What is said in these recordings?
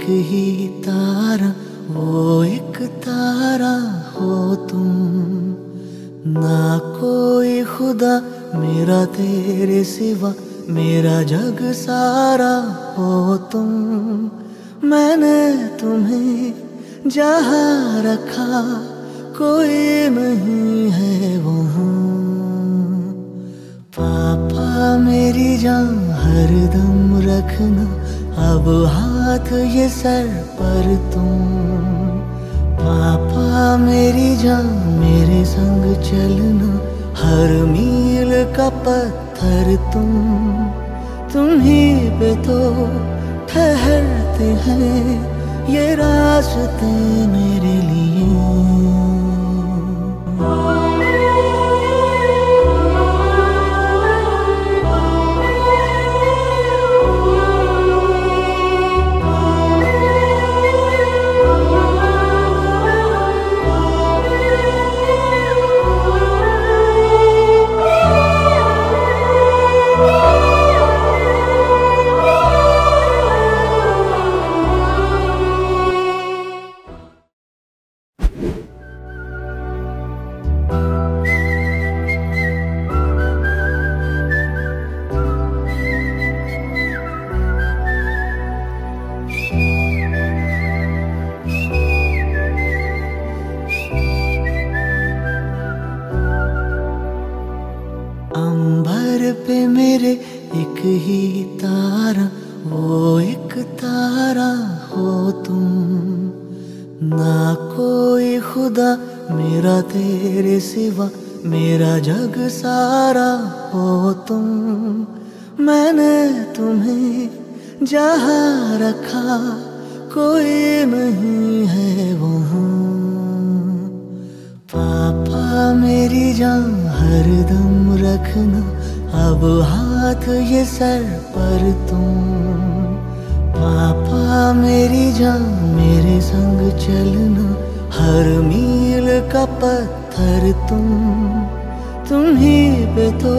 ही तारा, वो एक तारा हो तुम। ना कोई खुदा मेरा तेरे सिवा, मेरा जग सारा हो तुम। मैंने तुम्हें जहाँ रखा कोई नहीं है वहाँ। पापा मेरी जान हरदम रखना, अब हाथ ये सर पर तुम। पापा मेरी जान मेरे संग चलना, हर मील का पत्थर तुम ही पे तो ठहरते हैं ये रास्ते मेरे लिए। अंबर पे मेरे एक ही तारा, वो एक तारा हो तुम। ना कोई खुदा मेरा तेरे सिवा, मेरा जग सारा हो तुम। मैंने तुम्हें जहाँ रखा कोई नहीं है वहाँ। पापा मेरी जान हरदम रखना, अब हाथ ये सर पर तुम। पापा मेरी जान मेरे संग चलना, हर मील का पत्थर तुम ही पे तो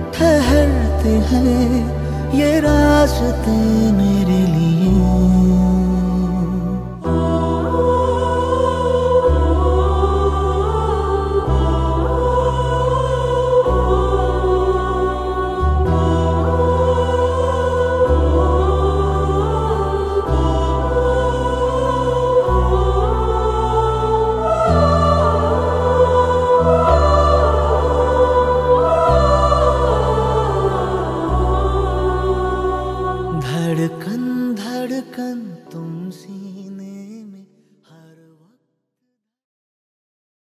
ठहरते हैं ये रास्ते मेरे लिए।